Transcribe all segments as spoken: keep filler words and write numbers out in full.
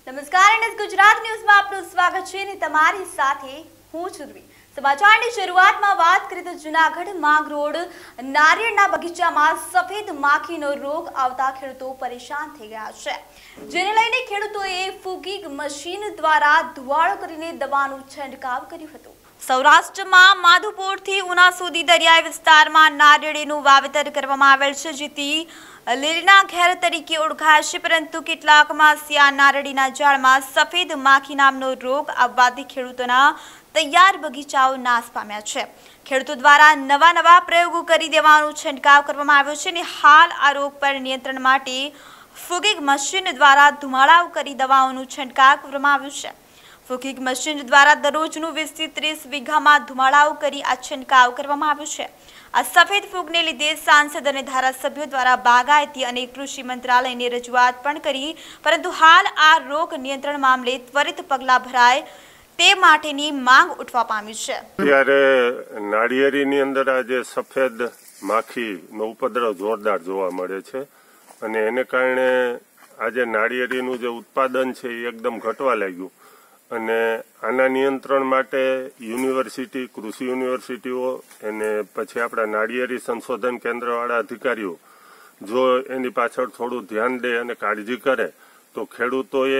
નમસ્કાર એનએસ ગુજરાત ન્યૂઝમાં આપનું સ્વાગત છે અને તમારી સાથે હું છુરવી। સમાચારની શરૂઆતમાં વાત કરીએ તો જૂનાગઢ માંગ રોડ નારિયેળના બગીચામાં સફેદ માખીનો રોગ આવતા ખેડૂતો પરેશાન થઈ ગયા છે, જેને લઈને ખેડૂતોએ ફૂગિંગ મશીન દ્વારા ધુવાળો કરીને દવાનો છંટકાવ કર્યો હતો। સૌરાષ્ટ્રમાં માધુપુરથી ઉના સુધી દરિયાઈ વિસ્તારમાં નારિયેળીનું વાવેતર કરવામાં આવેલ છે, જેથી લીલના ઘેર તરીકે ઓળખાય છે, પરંતુ કેટલાકમાં સિયા નારિયેળીના ઝાડમાં સફેદ માખી નામનો રોગ આવવાથી ખેડૂતોના તૈયાર બગીચાઓ નાશ પામ્યા છે। ખેડૂતો દ્વારા નવા નવા પ્રયોગો કરી દેવાનો છંટકાવ કરવામાં આવ્યો છે અને હાલ આ રોગ પર નિયંત્રણ માટે ફૂગિંગ મશીન દ્વારા ધુમાડાઓ કરી દવાઓનું છંટકાવ કરવામાં આવ્યું છે। ફૂગિંગ મશીન દ્વારા દરરોજનું વીસ થી ત્રીસ વીઘામાં ધુમાડાઓ કરી આ છંટકાવ કરવામાં આવ્યો છે। આ સફેદ ફૂગને લીધે સાંસદ અને ધારાસભ્યો દ્વારા બાગાયતી અને કૃષિ મંત્રાલયને રજૂઆત પણ કરી, પરંતુ હાલ આ રોગ નિયંત્રણ મામલે ત્વરિત પગલાં ભરાય તે માટેની માંગ ઉઠવા પામી છે। ત્યારે નાળિયેરીની અંદર આ જે સફેદ માખીનો ઉપદ્રવ જોરદાર જોવા મળે છે અને એને કારણે આજે નાળિયેરીનું જે ઉત્પાદન છે એ એકદમ ઘટવા લાગ્યું અને આના નિયંત્રણ માટે યુનિવર્સિટી, કૃષિ યુનિવર્સિટીઓ અને પછી આપણા નાળિયેરી સંશોધન કેન્દ્રવાળા અધિકારીઓ જો એની પાછળ થોડું ધ્યાન દે અને કાળજી કરે તો ખેડૂતોએ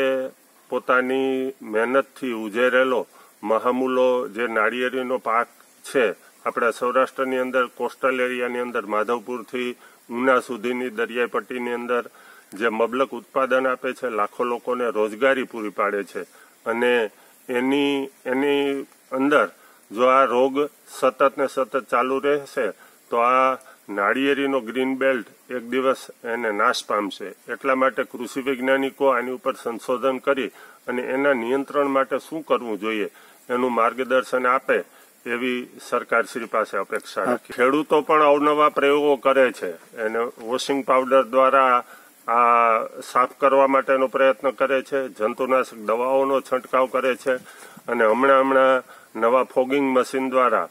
પોતાની મહેનતથી ઉજેરેલો મહામૂલો જે નાળિયેરીનો પાક છે, આપણા સૌરાષ્ટ્રની અંદર કોસ્ટલ એરિયાની અંદર માધવપુરથી ઉના સુધીની દરિયાઈ પટ્ટીની અંદર જે મબલક ઉત્પાદન આપે છે, લાખો લોકોને રોજગારી પૂરી પાડે છે અને એની એની અંદર જો આ રોગ સતત ને સતત ચાલુ રહેશે તો આ નાળિયેરીનો ગ્રીન બેલ્ટ એક દિવસ એને નાશ પામશે। એટલા માટે કૃષિ વૈજ્ઞાનિકો આની ઉપર સંશોધન કરી અને એના નિયંત્રણ માટે શું કરવું જોઈએ એનું માર્ગદર્શન આપે એવી સરકારશ્રી પાસે અપેક્ષા રાખી। ખેડૂતો પણ અવનવા પ્રયોગો કરે છે, એને વોશિંગ પાવડર દ્વારા આ સાફ કરવા માટેનો પ્રયત્ન કરે છે, જંતુનાશક દવાઓનો છંટકાવ કરે છે અને હમણાં હમણાં નવા ફોગિંગ મશીન દ્વારા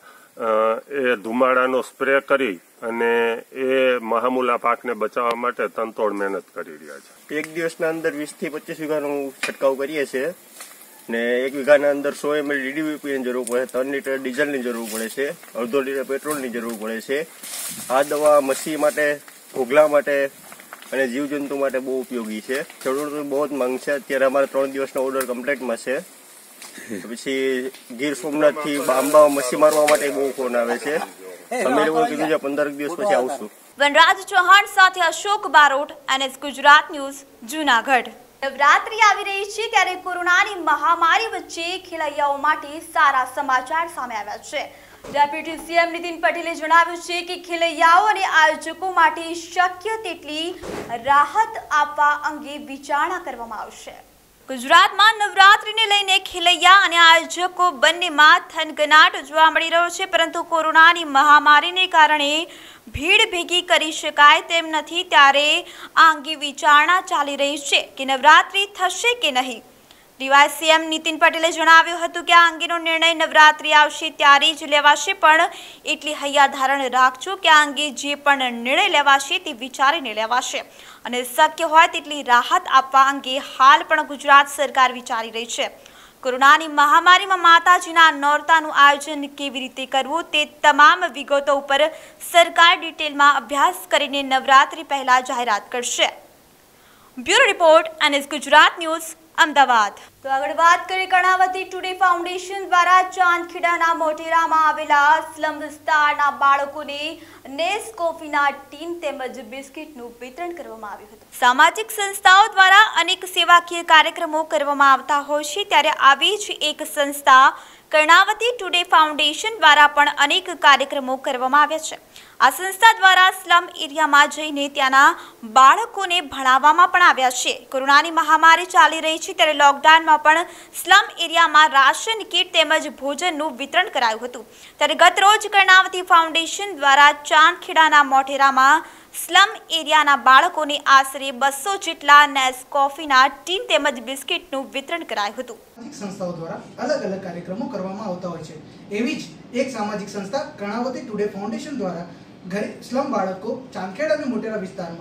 એ ધુમાડાનો સ્પ્રે કરી અને એ મહામૂલા પાકને બચાવવા માટે તનતોડ મહેનત કરી રહ્યા છે। એક દિવસના અંદર વીસ થી પચીસ વીઘાનો છંટકાવ કરીએ છીએ ને એક વીઘાના અંદર સો એમએલ ડીડીવીપીની જરૂર પડે, ત્રણ લીટર ડીઝલની જરૂર પડે છે, અડધો લીટર પેટ્રોલની જરૂર પડે છે। આ દવા મસી માટે, ઘોઘલા માટે અને જીવજંતુ માટે બહુ ઉપયોગી છે। ખેડૂતોની બહુ જ માંગ છે। અત્યારે અમારે ત્રણ દિવસનો ઓર્ડર કમ્પ્લીટમાં છે। પછી ગીર સોમનાથથી આંબા મસી મારવા માટે બહુ ફોન આવે છે। અમે લોકો કીધું છે પંદર દિવસ પછી આવશું। વનરાજ ચૌહાણ સાથે અશોક બારોટ, એનએસ ગુજરાત ન્યૂઝ, જૂનાગઢ। નવરાત્રી આવી રહી છે ત્યારે કોરોનાની મહામારી વચ્ચે ખેલૈયાઓ માટે સારા સમાચાર સામે આવ્યા છે। ડેપ્યુટી સીએમ નીતિન પટેલે જણાવ્યું છે કે ખેલૈયાઓ અને આયોજકો માટે શક્ય તેટલી રાહત આપવા અંગે વિચારણા કરવામાં આવશે। ગુજરાતમાં નવરાત્રીને લઈને ખેલૈયા અને આયોજકો બંનેમાં થનગનાટ જોવા મળી રહ્યો છે, પરંતુ કોરોનાની મહામારીને કારણે ભીડ ભેગી કરી શકાય તેમ નથી, ત્યારે આ અંગે વિચારણા ચાલી રહી છે કે નવરાત્રી થશે કે નહીં। ડીવાયસીએમ નીતિન પટેલે જણાવ્યું હતું કે આ અંગેનો નિર્ણય નવરાત્રી આવશે ત્યારે જ લેવાશે, પણ એટલી હૈયાધારણ રાખજો કે આ અંગે જે પણ નિર્ણય લેવાશે તે વિચારીને લેવાશે અને શક્ય હોય તેટલી રાહત આપવા અંગે હાલ પણ ગુજરાત સરકાર વિચારી રહી છે। કોરોનાની મહામારીમાં માતાજીના નોરતાનું આયોજન કેવી રીતે કરવું તે તમામ વિગતો ઉપર સરકાર ડિટેલમાં અભ્યાસ કરીને નવરાત્રી પહેલા જાહેરાત કરશે। Bureau report, NS Gujarat news, Ahmedabad. તો આગળ વાત કરીએ કર્ણાવતી ટુડે ફાઉન્ડેશન દ્વારા ચાંદખેડાના મોટેરામાં આવેલા સ્લમ વિસ્તારના બાળકોને નેસ્કોફીના ટીન તેમજ બિસ્કિટનું વિતરણ કરવામાં આવ્યું હતું। સામાજિક સંસ્થાઓ દ્વારા અનેક સેવાકીય કાર્યક્રમો કરવામાં આવતા હોય છે, ત્યારે આવી જ એક સંસ્થા કર્ણાવતી ટુડે ફાઉન્ડેશન દ્વારા પણ અનેક કાર્યક્રમો કરવામાં આવ્યા છે। આ સંસ્થા દ્વારા સ્લમ એરિયામાં જઈને ત્યાંના બાળકોને ભણાવવામાં પણ આવ્યા છે। કોરોનાની મહામારી ચાલી રહી છે ત્યારે લોકડાઉનમાં પણ સ્લમ એરિયામાં રાશન કીટ તેમજ ભોજનનું વિતરણ કરાયું હતું। ત્યારે ગત રોજ કર્ણાવતી ફાઉન્ડેશન દ્વારા ચાંદખેડાના મોટેરામાં સ્લમ એરિયાના બાળકોને આશરે બસો જેટલા નેસ્કોફીના ટીન તેમજ બિસ્કિટનું વિતરણ કરાયું હતું। સંસ્થાઓ દ્વારા અલગ અલગ કાર્યક્રમો કરવામાં આવતા હોય છે। એવી જ એક સામાજિક સંસ્થા કર્ણાવતી ટુડે ફાઉન્ડેશન દ્વારા ઘરે સ્લમ બાળકો ચાંદખેડા અને મોટેરા વિસ્તારમાં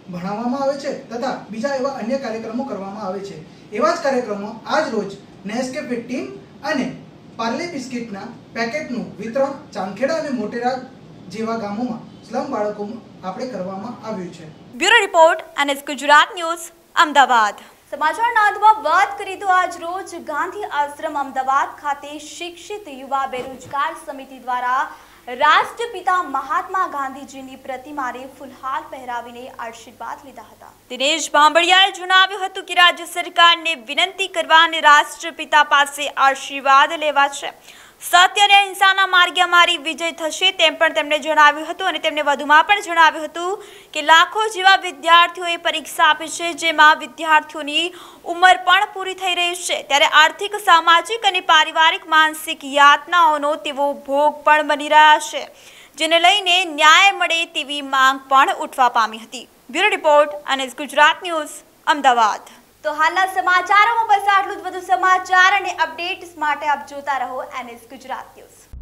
ભણાવવામાં આવે છે તથા બીજા એવા અન્ય કાર્યક્રમો કરવામાં આવે છે। એવા જ કાર્યક્રમો આજ રોજ નેસ્કેફે ટીમ અને પાર્લે બિસ્કિટના પેકેટનું વિતરણ ચાંદખેડા અને મોટેરા જેવા ગામોમાં સ્લમ બાળકોમાં આપણે કરવામાં આવ્યું છે। Bureau report NS Gujarat news Ahmedabad. સમાચારના અંતમાં વાત કરીએ તો આજ રોજ ગાંધી આશ્રમ અમદાવાદ ખાતે શિક્ષિત યુવા બેરોજગાર સમિતિ દ્વારા રાષ્ટ્રપિતા મહાત્મા ગાંધીજીની પ્રતિમાને ફૂલહાર પહેરાવીને આશીર્વાદ લીધા હતા। દિનેશ બાંભડિયાએ જણાવ્યું હતું કે રાજ્ય સરકારને વિનંતી કરવા અને રાષ્ટ્રપિતા પાસે આશીર્વાદ લેવા છે। સત્ય અને અહિંસાના માર્ગે અમારી વિજય થશે તેમ પણ તેમણે જણાવ્યું હતું અને તેમણે વધુમાં પણ જણાવ્યું હતું કે લાખો જેવા વિદ્યાર્થીઓએ પરીક્ષા આપી છે, જેમાં વિદ્યાર્થીઓની ઉંમર પણ પૂરી થઈ રહી છે, ત્યારે આર્થિક, સામાજિક અને પારિવારિક માનસિક યાતનાઓનો તેઓ ભોગ પણ બની રહ્યા છે, જેને લઈને ન્યાય મળે તેવી માંગ પણ ઉઠવા પામી હતી। Bureau report NS Gujarat news Ahmedabad. તો હાલના સમાચારોમાં બસ આટલું જ। વધુ સમાચાર અને અપડેટ્સ માટે આપ જોતા રહો એનએસ ગુજરાત ન્યૂઝ।